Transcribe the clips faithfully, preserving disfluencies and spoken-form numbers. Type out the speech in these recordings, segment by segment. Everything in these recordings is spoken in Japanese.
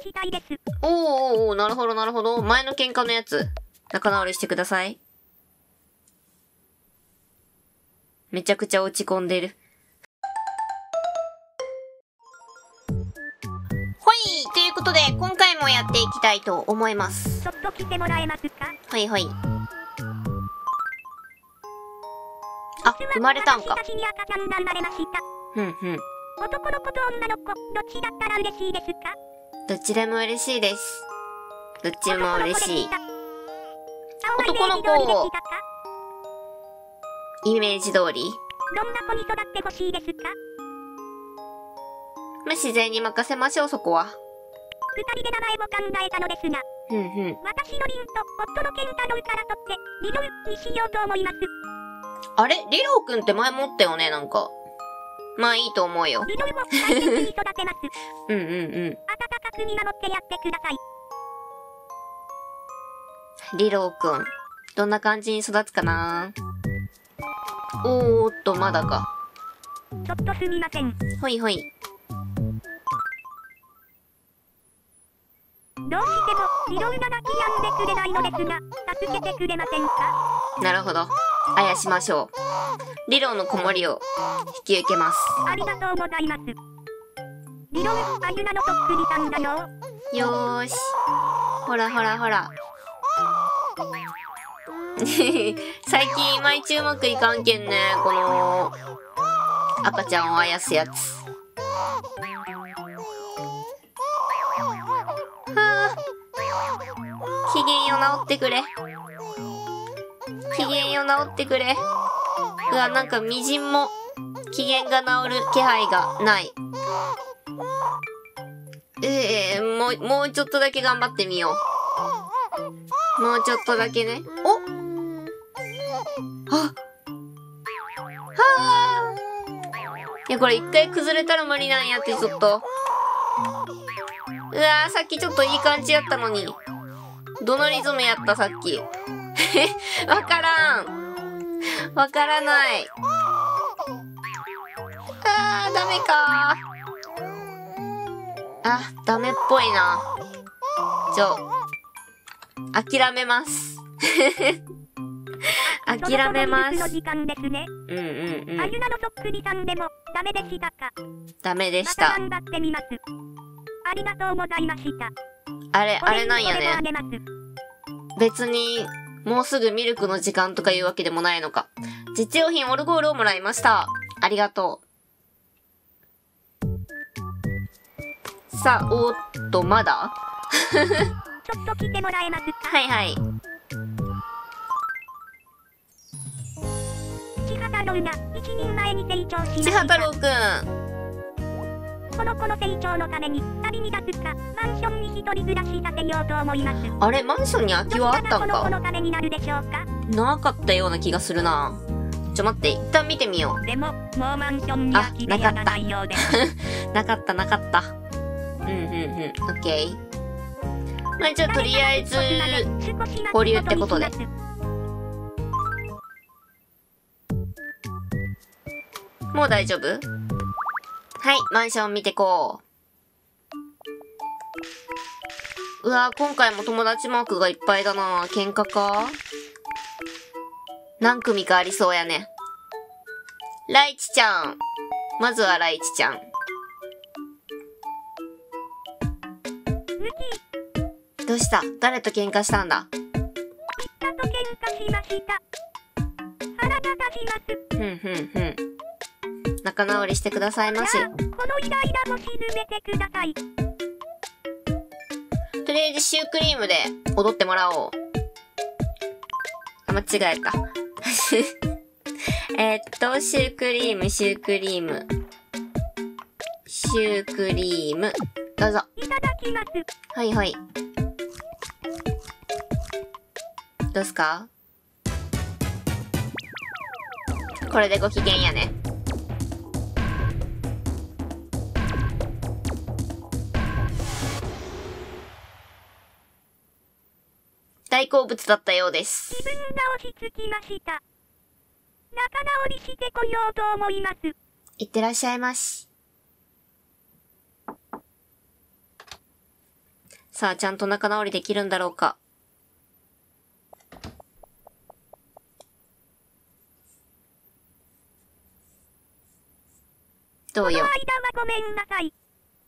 したいです。 おーおーおー、なるほどなるほど。前の喧嘩のやつ、仲直りしてください。めちゃくちゃ落ち込んでる。ほい、ということで、今回もやっていきたいと思います。 ちょっと来てもらえますか？ ほいほい。あ、生まれたんか。 私に赤ちゃんが生まれました。 ふんふん。 男の子と女の子、どっちだったら嬉しいですか？ どっちでも嬉しいです。どっちも嬉しい。男の子を、イメージ通り。 どんな子に育ってほしいですか？ まあ、自然に任せましょう、そこは。 二人で名前を考えたのですが、 ふんふん。 私のリンと夫のケンタロウから取って、リロウにしようと思います。 あれリロウくんって前持ったよね、なんか。まあいいと思うよ。 リロウを大切に育てます。 うんうんうん。 温かく見守ってやってください。 リロウくん、どんな感じに育つかな？おーっと、まだか。 ちょっとすみません。 ほいほい。 どうしても、リロウが泣き止んでくれないのですが、助けてくれませんか？ なるほど。あやしましょう。リロウの子守を引き受けます。 ありがとうございます。リロウ、あゆなのそっくりさんだよ。 よーし。ほらほらほら。最近、毎注目いかんけんね、この、赤ちゃんをあやすやつ。はぁ。機嫌よ治ってくれ。機嫌よ治ってくれ。うわ、なんかみじんも機嫌が治る気配がない。ええー、もう、もうちょっとだけ頑張ってみよう。もうちょっとだけね。おあはあいや、これ一回崩れたら無理なんやって、ちょっと。うわー、さっきちょっといい感じやったのに。どのリズムやった、さっき。えわからん。わからない。あー、ダメかー。あ、ダメっぽいな。ちょ、諦めます。諦めます。 の時間ですね。 うんうんうん。 あゆなのそっくりさんでも、ダメでしたか？ ダメでしまたた。 頑張ってみます。ありがとうございました。 あれ、あれなんやね。 お礼にお礼もあげます。 別に、もうすぐミルクの時間とかいうわけでもないのか。実用品オルゴールをもらいました。ありがとう。さあ、おーっと、まだちょっと来てもらえますか？ はいはい。 千葉太郎が一人前に成長しました。 千葉太郎くん。 この子の成長のために旅に立つか、マンションに一人暮らしさせようと思います。 あれ、マンションに空きはあったんどちらがこの子かのためになるでしょうか？ なかったような気がするな。ちょ待って、一旦見てみよでも、もうマンションに空き部屋がないようです。 う。なかったなかった。うんうんうん。オッケー。まあ、じゃあとりあえず、保留ってことで。もう大丈夫？はい、マンション見てこう。うわー、今回も友達マークがいっぱいだな。喧嘩か？何組かありそうやね。ライチちゃん。まずはライチちゃん。どうした？誰と喧嘩したんだ？ 人と喧嘩しました。腹が立ちます。 ふんふんふん。仲直りしてくださいまし。 このイライラも沈めてください。 とりあえずシュークリームで踊ってもらおう。あ、間違えた。えっと、シュークリーム、シュークリーム。シュークリーム。どうぞ。 いただきます。 はいはい。どうすか？これでご機嫌やね。大好物だったようです。 自分が落ち着きました。仲直りしてこようと思います。 いってらっしゃいまし。 さあ、ちゃんと仲直りできるんだろうか。どうよ。 この間はごめんなさい。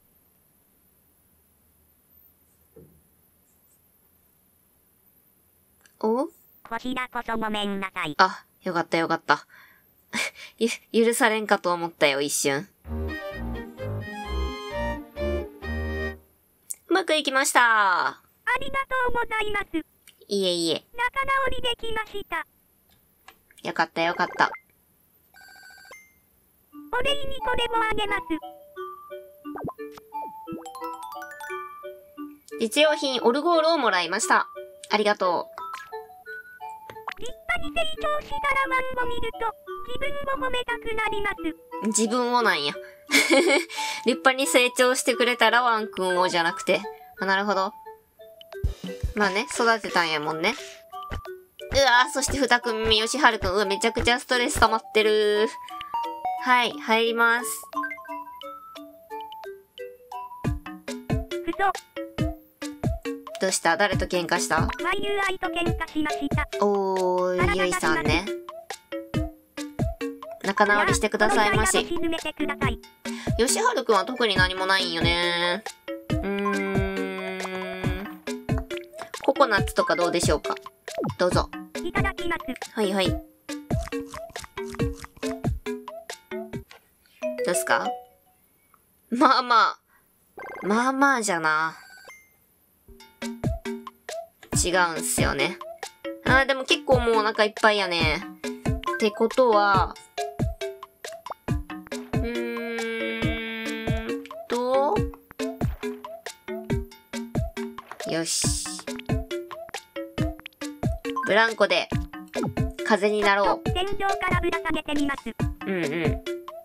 お？ こちらこそごめんなさい。 あ、よかったよかった。ゆ、許されんかと思ったよ、一瞬。うまくいきました。 ありがとうございます。 いえいえ。 仲直りできました。 よかったよかった。 お礼にこれもあげます。 実用品オルゴールをもらいました。ありがと立派に成長したらワンを見ると、自分を褒めたくなります。 う。自分をなんや。立派に成長してくれたらワンくんをじゃなくて。あ、なるほど。まあね、育てたんやもんね。うわぁ、そして二組目、よしはるくん。うわ、めちゃくちゃストレス溜まってる。はい、入ります。 くそ。 どうした？誰と喧嘩した？ ワイユーアイ と喧嘩しました。 おー、ゆいさんね。仲直りしてくださいまし。 沈めてください。 よしはるくんは特に何もないんよね。うーん。ココナッツとかどうでしょうか？どうぞ。 いただきます。 はいはい。どうすか？まあまあ。まあまあじゃな。違うんすよね。あーでも結構もうお腹いっぱいやね。ってことは、うーんと、よし。ブランコで風になろう。 天井からぶら下げてみます。 うんうん。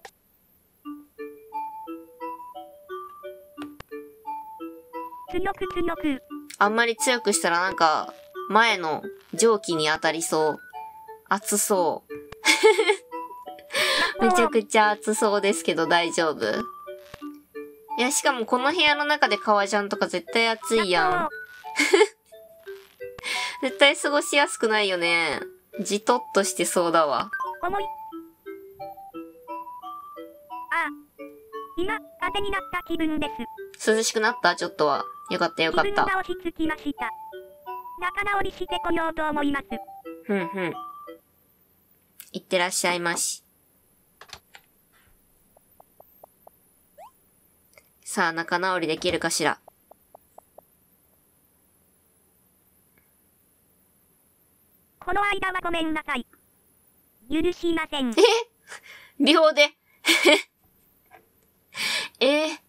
強く強く。 あんまり強くしたらなんか、前の蒸気に当たりそう。熱そう。めちゃくちゃ熱そうですけど大丈夫？いや、しかもこの部屋の中で革ジャンとか絶対暑いやん。絶対過ごしやすくないよね。じとっとしてそうだわ。 重い。ああ。今、風になった気分です。 涼しくなった？ちょっとは。よかったよかっ気分た。 が落ち着きました。仲直りしてこようと思います。 ふんふん。いってらっしゃいまし。さあ、仲直りできるかしら。 この間はごめんなさい。許しません。 え秒でえー、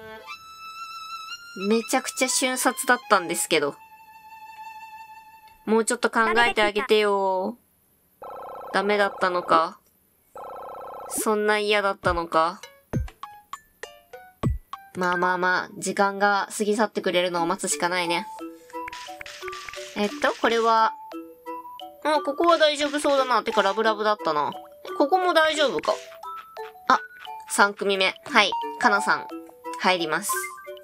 めちゃくちゃ瞬殺だったんですけど。もうちょっと考えてあげてよ。ダメだったのか。そんな嫌だったのか。まあまあまあ、時間が過ぎ去ってくれるのを待つしかないね。えっと、これは、あ、ここは大丈夫そうだな。てかラブラブだったな。ここも大丈夫か。あ、さん組目。はい、かなさん、入ります。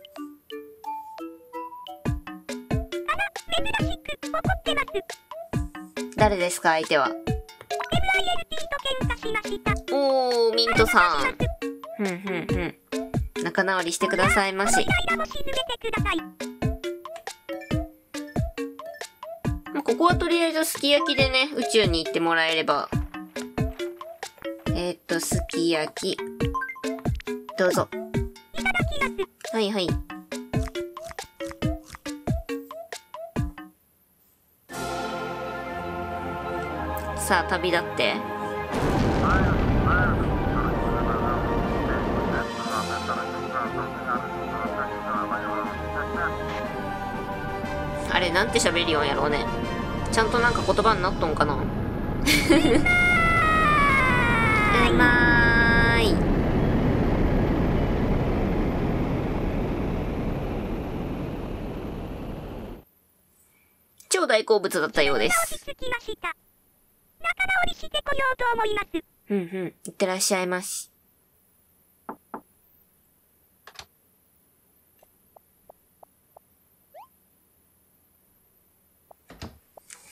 珍しく怒ってます。 誰ですか、相手は。 エムアイエルティー と喧嘩しました。 おー、ミントさん。ふんふんふん。仲直りしてくださいまし。 このイライラも沈めてください。 ここはとりあえずすき焼きでね、宇宙に行ってもらえれば。えー、っと、すき焼き。どうぞ。 いただきます。 はいはい。さあ、旅立って。あれ、なんて喋りよんやろうね。ちゃんとなんか言葉になっとんかな。うまーい。超大好物だったようです。 落ち着きました。仲直りしてこようと思います。 うんうん。いってらっしゃいまし。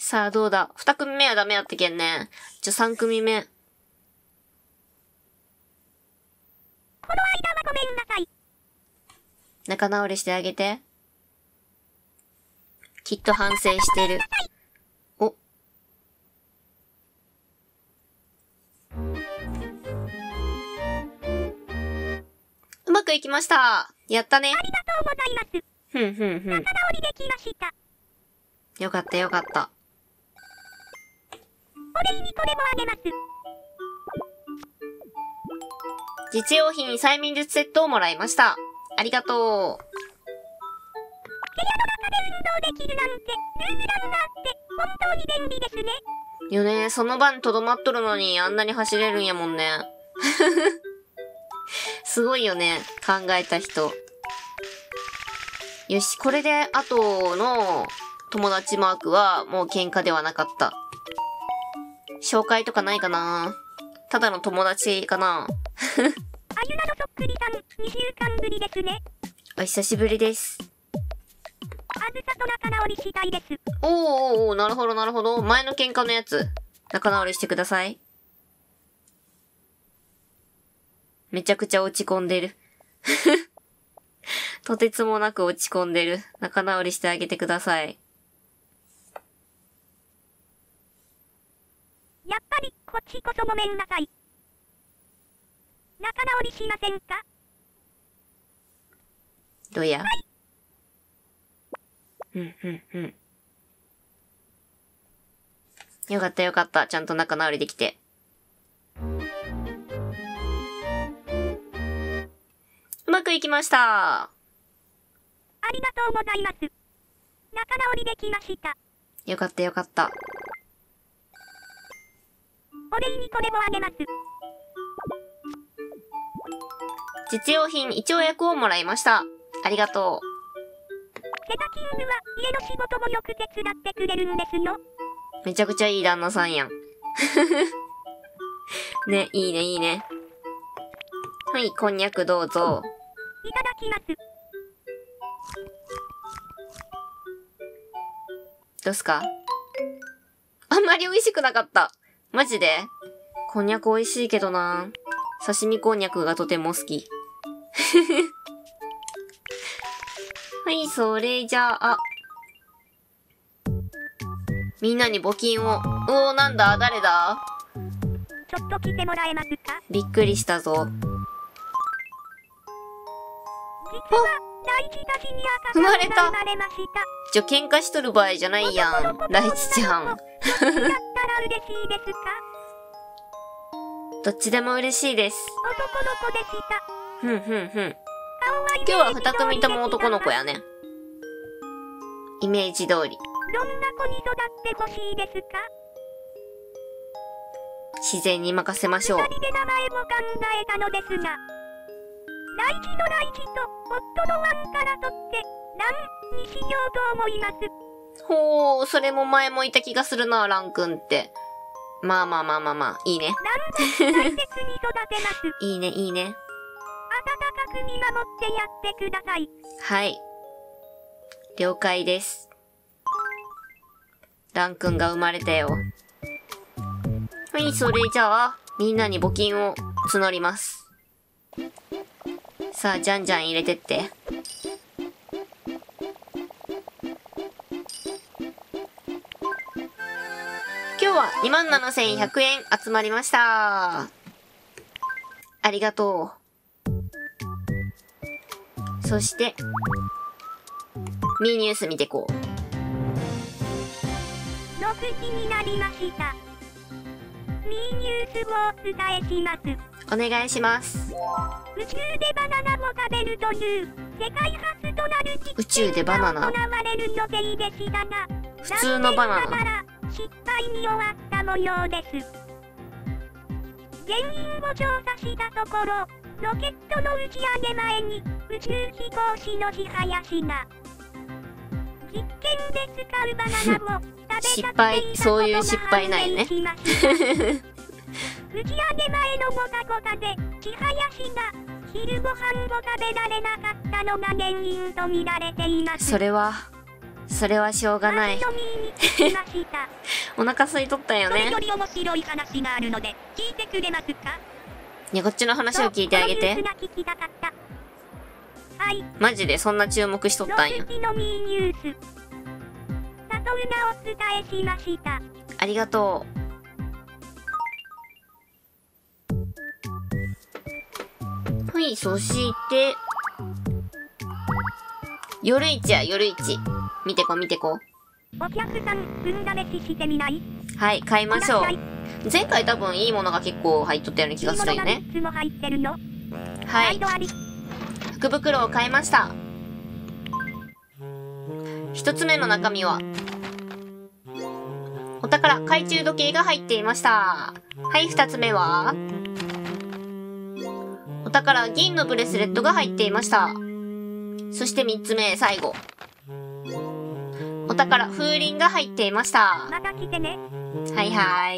さあ、どうだ。二組目はダメやったけんね。じゃあ三組目。 この間はごめんなさい。 仲直りしてあげて。きっと反省してる。お。うまくいきました。やったね。 ありがとうございます。 ふんふんふん。 仲直りできました。 よかったよかった。 お礼にこれもあげます。 実用品催眠術セットをもらいました。ありがとう。 部屋の中で運動できるなんて、ルームランナーって本当に便利ですね。 よね、その場に留まっとるのにあんなに走れるんやもんね。すごいよね、考えた人。よし、これで後の友達マークはもう喧嘩ではなかった。紹介とかないかな？ただの友達かな？ あゆなのそっくりさん、にしゅうかんぶりですね。 お久しぶりです。 あずさと仲直りしたいです。 おーおーおー、なるほどなるほど。前の喧嘩のやつ。仲直りしてください。めちゃくちゃ落ち込んでる。とてつもなく落ち込んでる。仲直りしてあげてください。 やっぱり、こっちこそごめんなさい。仲直りしませんか？ どうや？うん、うん、うん。よかったよかった。ちゃんと仲直りできて。うまくいきました。 ありがとうございます。仲直りできました。 よかったよかった。 お礼にこれもあげます。 実用品一応薬をもらいました。ありがとう。 セタキングは家の仕事もよく手伝ってくれるんですよ。 めちゃくちゃいい旦那さんやん。ね、いいねいいね。はい、こんにゃくどうぞ。 いただきます。 どうすか？あんまり美味しくなかった。マジで？こんにゃく美味しいけどな。刺身こんにゃくがとても好き。はい、それじゃあ。みんなに募金を。おー、なんだ？誰だ？ ちょっと来てもらえますか？ びっくりしたぞ。 実は、大地たちに赤ちゃんが生まれました。 ちょ、喧嘩しとる場合じゃないやん。大地ちゃん。 だったら嬉しいですか？ どっちでも嬉しいです。 男の子でした。 ふんふんふん。 顔はイメージ通り今日は二組とも男の子やね。イメージ通り。 どんな子に育ってほしいですか？ 自然に任せましょう。 二人で名前も考えたのですが、大地の大地と夫のワンから取って、ランにしようと思います。 ほー、それも前もいた気がするな、ラン君って。まあまあまあまあまあ、いいね。 ランで大切に育てます。 いいね、いいね。 温かく見守ってやってください。 はい。了解です。ラン君が生まれたよ。はい、それじゃあ、みんなに募金を募ります。さあ、じゃんじゃん入れてって。今日は にまんななせんひゃくえん集まりました。ありがとう。そして、ミーニュース見てこう。 ろくじになりました。ミーニュースをお伝えします。 お願いします。 宇宙でバナナを食べるという世界初となる宇宙でバナナ行われる予定でしたが、 普通のバナナ残念ながら失敗に終わった模様です。原因を調査したところ、ロケットの打ち上げ前に宇宙飛行士の支林が実験で使うバナナを食べさせていたことが判明します。 失敗、そういう失敗ないね。 打ち上げ前のごたごたで千林が昼ご飯を食べられなかったのが原因と見られています。 それはそれはしょうがない。お腹空いとったよね。 それより面白い話があるので聞いてくれますか？ ね、こっちの話を聞いてあげて。 はい。 マジでそんな注目しとったんや。 ロスチのミーニュース。サトルがお伝えしました。 ありがとう。はい、そして、夜市や夜市。見てこ見てこ。 お客さん、運試ししてみない？ はい、買いましょう。前回多分いいものが結構入っとったような気がするよね。 いいものがみっつも入ってるの？ はい。福袋を買いました。一つ目の中身は、お宝、懐中時計が入っていました。はい、二つ目は、お宝、銀のブレスレットが入っていました。そして三つ目、最後。お宝、風鈴が入っていました。 また来てね。 はいはい。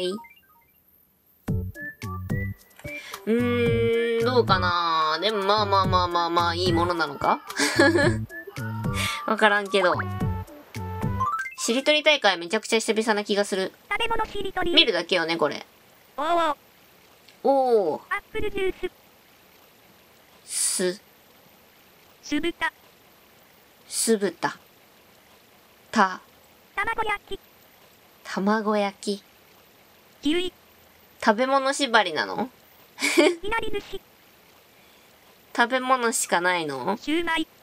うーん、どうかな。でもまあまあまあまあまあ、いいものなのかわからんけど。しりとり大会めちゃくちゃ久々な気がする。 食べ物しりとり。 見るだけよね、これ。 おーおー。 アップルジュース。 ス。酢豚。 酢豚。た。 卵焼き。 卵焼き。 キウイ。 食べ物縛りなのいなり寿司。 食べ物しかないの？ シューマイ。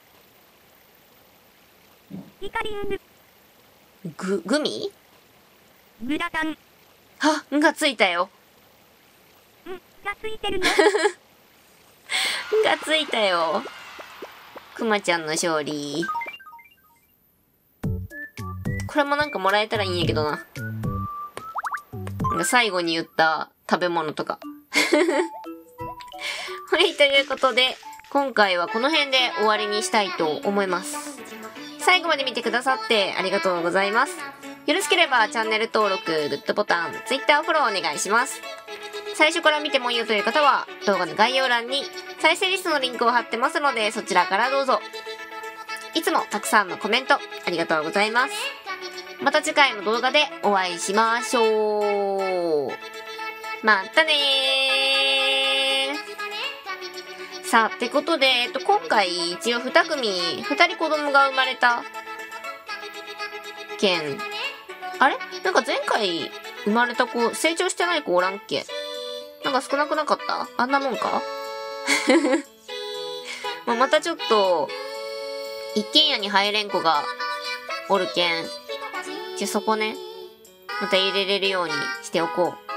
イカリング。 ぐ、グミ？ グラタン。 は、んがついたよ。 んがついてるの？ んがついたよ。くまちゃんの勝利。これもなんかもらえたらいいんやけどな。なんか最後に言った食べ物とか。はい、ということで、今回はこの辺で終わりにしたいと思います。最後まで見てくださってありがとうございます。よろしければチャンネル登録、グッドボタン、Twitter フォローお願いします。最初から見てもいいよという方は、動画の概要欄に再生リストのリンクを貼ってますので、そちらからどうぞ。いつもたくさんのコメントありがとうございます。また次回の動画でお会いしましょう。またねー。さあ、ってことで、えっと、今回一応二組、二人子供が生まれた件。あれなんか前回生まれた子、成長してない子おらんっけ？なんか少なくなかった？あんなもんかまあまたちょっと、一軒家に入れん子がおるけん。じゃ、そこね、また入れれるようにしておこう。